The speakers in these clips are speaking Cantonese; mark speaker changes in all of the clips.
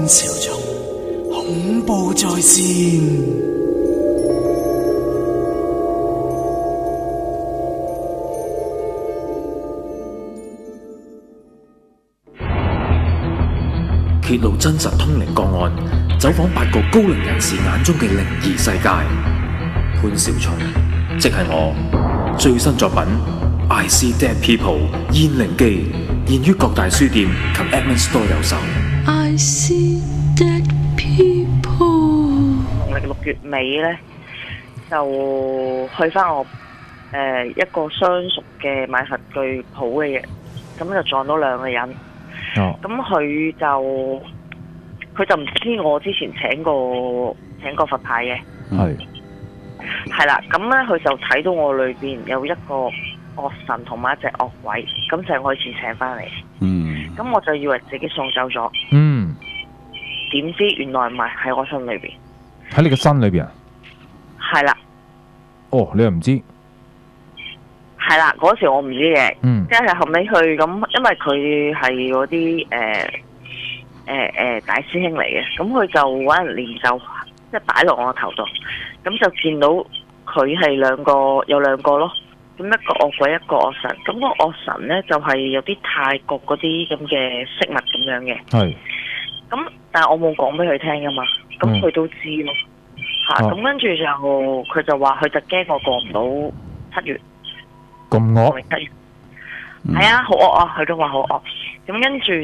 Speaker 1: 潮中，恐怖在線。
Speaker 2: 揭露真實通靈個案，走訪8個高齡人士眼中嘅靈異世界。潘少聰，即係我，最新作品《I See Dead People》現靈記，現於各大書店及 Apple Store 有售。
Speaker 3: I see dead people。
Speaker 4: 農曆6月尾呢，就去翻我一個相熟嘅買佛具鋪嘅嘢，咁就撞到兩個人。咁佢就唔知我之前請過佛牌嘅，係啦。咁咧佢就睇到我裏邊有一個惡神同埋一隻惡鬼，咁就係我以前請翻嚟。咁我就以為自己送走咗。點知原來唔係，喺我身裏邊。
Speaker 5: 喺你個身裏邊啊？
Speaker 4: 係啦。
Speaker 5: 哦，你又唔知？
Speaker 4: 係啦，嗰時我唔知嘅，即係後尾去咁，因為佢係嗰啲大師兄嚟嘅，咁佢就揾人練就，即係擺落我個頭度，咁就見到佢係有兩個咯，咁一個惡鬼，一個惡神，咁個惡神呢，就係有啲泰國嗰啲咁嘅飾物咁樣嘅，係，咁但係我冇講俾佢聽噶嘛，咁佢都知咯，咁跟住就佢就話佢就驚我過唔到7月。
Speaker 5: 咁惡？
Speaker 4: 係啊，好惡啊！佢都話好惡。咁跟住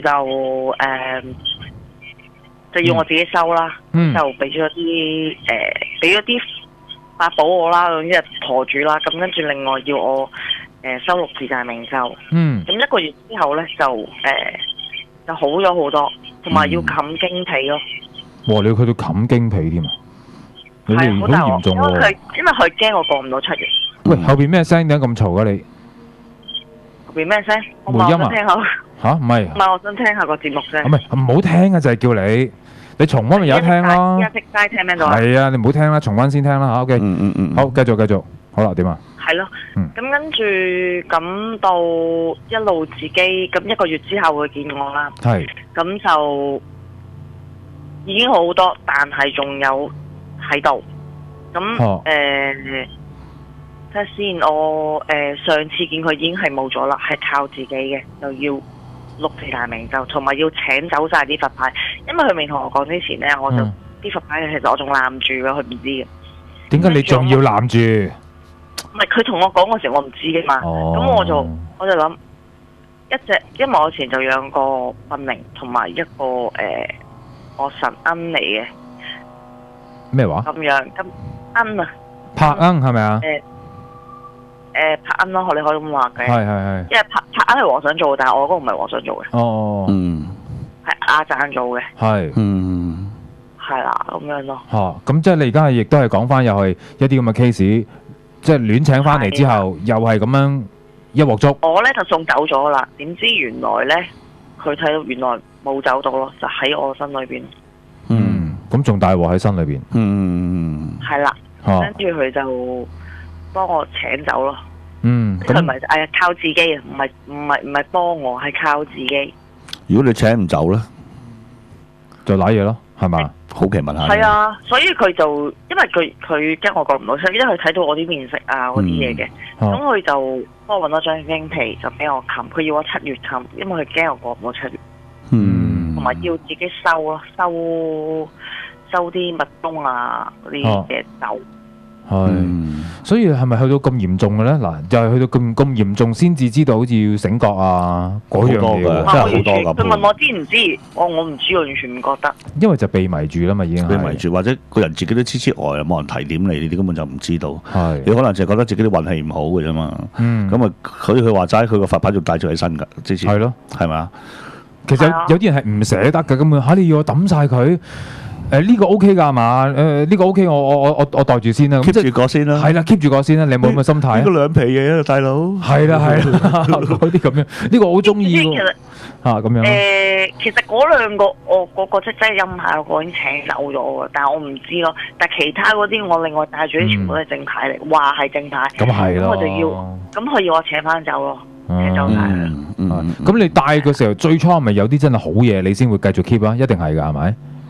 Speaker 4: 就要我自己收啦，就俾咗啲法寶我啦，總之係陀住啦。咁跟住另外要我收6字大明咒。咁1個月之後咧就好咗好多，同埋要冚經皮咯。
Speaker 5: 哇！你要去到冚經皮添啊？係好嚴重喎。
Speaker 4: 因為佢驚我過唔到7月。
Speaker 5: 喂，後邊咩聲？點解咁嘈㗎你？
Speaker 4: 後邊咩聲？
Speaker 5: 回音啊？嚇，唔係。
Speaker 4: 唔係，我想聽下個節目聲。
Speaker 5: 唔係，唔好聽啊！就係叫你重溫咪有得聽咯。
Speaker 4: 而家識齋聽咩到啊？
Speaker 5: 係啊，你唔好聽啦，重溫先聽啦嚇。OK。好，繼續。好啦，點啊？
Speaker 4: 係咯。咁跟住咁到一路自己咁1個月之後會見我啦。係。咁就已經好多，但係仲有喺度。咁睇下先，我上次見佢已經係冇咗啦，係靠自己嘅，就要6字大明咒，同埋要請走晒啲佛牌，因為佢未同我講之前呢，我就啲佛牌其實我仲攬住嘅，佢唔知嘅。點解你仲要攬住？唔係佢同我講嗰時，我唔知嘅嘛。咁我就諗一隻，因為我以前就養過笨靈同埋一個惡神恩嚟嘅。咩話？咁樣咁恩啊？柏恩係咪啊？柏恩咯，你可以咁話嘅。係。因為柏恩係和尚做，但係我嗰個唔係和尚做嘅。哦。係阿贊做嘅。係。係啦，咁樣咯。咁即係你而家亦都係講翻，又係一啲咁嘅 case，即係亂請翻嚟之後，又係咁樣一鑊粥。我咧就送走咗啦，點知原來咧佢睇到原來冇走到咯，就喺我身裏邊。咁仲大鑊喺身裏邊。係啦。跟住佢就幫我請走咯。佢唔係靠自己啊，唔係幫我，係靠自己。如果你請唔走咧，就瀨嘢咯，係嘛？好奇問下。係啊，所以佢就因為佢驚我過唔到出，因為佢睇到我啲面色啊嗰啲嘢嘅，咁佢就幫我搵咗張經皮就俾我冚，佢要我7月冚，因為佢驚我過唔到7月。同埋要自己收咯，收啲蜜蜂啊嗰啲嘅酒。所以係咪去到咁嚴重嘅咧？嗱，就係去到咁嚴重先至知道好似要醒覺啊嗰樣嘢，真係好多㗎。佢問我知唔知？我唔知，完全唔覺得。因為就被迷住啦嘛，已經被迷住，或者個人自己都痴痴呆，冇人提點你，你根本就唔知道。你可能就係覺得自己啲運氣唔好嘅啫嘛。咁啊，佢話齋，佢個佛牌仲帶住喺身㗎，之前係咯，係咪？其實有啲人係唔捨得㗎，咁啊你要我抌晒佢。呢個 OK 㗎係嘛？呢個 OK，我袋住先啦。keep 住個先啦。係啦，keep 住個先啦。你有冇咁嘅心態？呢個兩皮嘢啊，大佬。係啦，嗰啲咁樣，呢個我好中意喎。咁樣。其實嗰兩個我嗰個即係陰牌，我已經請走咗㗎，但係我唔知咯。但係其他嗰啲我另外帶住啲全部都係正牌嚟，話係正牌。咁係咯。咁我就要，咁佢要我請翻走咯，請走晒啦。咁你帶嘅時候最初係咪有啲真係好嘢，你先會繼續 keep 啊？一定係㗎，係咪？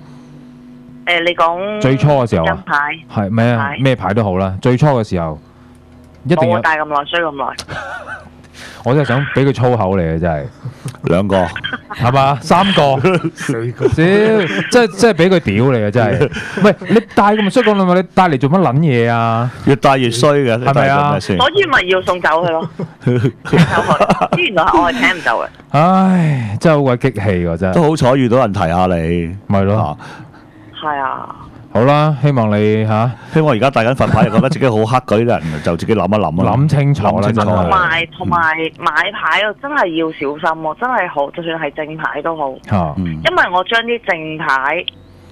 Speaker 4: 你講
Speaker 5: 最初嘅時候啊，
Speaker 4: 牌
Speaker 5: 係咩啊？咩牌都好啦。最初嘅時候一定要
Speaker 4: 戴咁耐，衰咁耐。
Speaker 5: 我真係想俾佢粗口嚟嘅，真係
Speaker 6: 2個
Speaker 5: 係嘛？3個
Speaker 1: 4個，
Speaker 5: 即係俾佢屌你嘅真係。喂，你戴咁衰講你戴嚟做乜撚嘢啊？
Speaker 6: 越戴越衰嘅，
Speaker 5: 係咪啊？
Speaker 4: 所以咪要送走佢咯，請走佢。原來我係請唔走嘅。
Speaker 5: 唉，真係好鬼激氣喎，真係。
Speaker 6: 都好彩遇到人提下你，
Speaker 5: 咪咯。
Speaker 4: 係啊。
Speaker 5: 好啦，希望你
Speaker 6: 希望而家戴緊佛牌，又覺得自己好黑嗰啲人，就自己諗一諗啦，
Speaker 5: 諗清楚啦，真係。
Speaker 4: 同埋買牌真係要小心喎，真係好，就算係正牌都好。因為我將啲正牌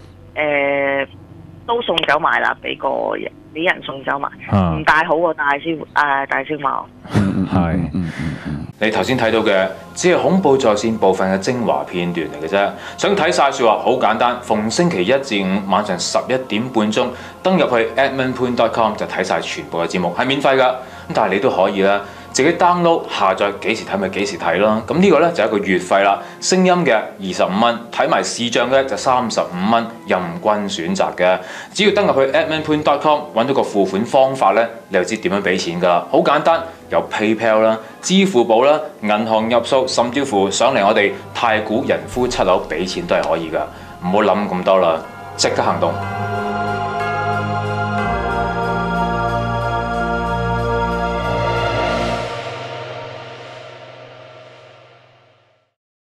Speaker 4: 都送走埋啦，俾人送走埋，唔戴好過戴先嘛。
Speaker 5: 係。
Speaker 2: 你頭先睇到嘅只係恐怖在線部分嘅精華片段嚟嘅啫，想睇晒說話好簡單，逢星期1至5晚上11點半鐘登入去 edmundpoon.com 就睇晒全部嘅節目，係免費㗎。咁但係你都可以啦，自己 download 下載，幾時睇咪幾時睇咯。咁呢個呢，就係一個月費啦，聲音嘅25蚊，睇埋視像嘅就35蚊，任君選擇嘅。只要登入去 edmundpoon.com 揾到個付款方法呢，你就知點樣俾錢㗎啦，好簡單。有 PayPal 啦、支付寶啦、銀行入數，甚至乎上嚟我哋太古人夫7樓俾錢都係可以㗎，唔好諗咁多啦，即刻行動！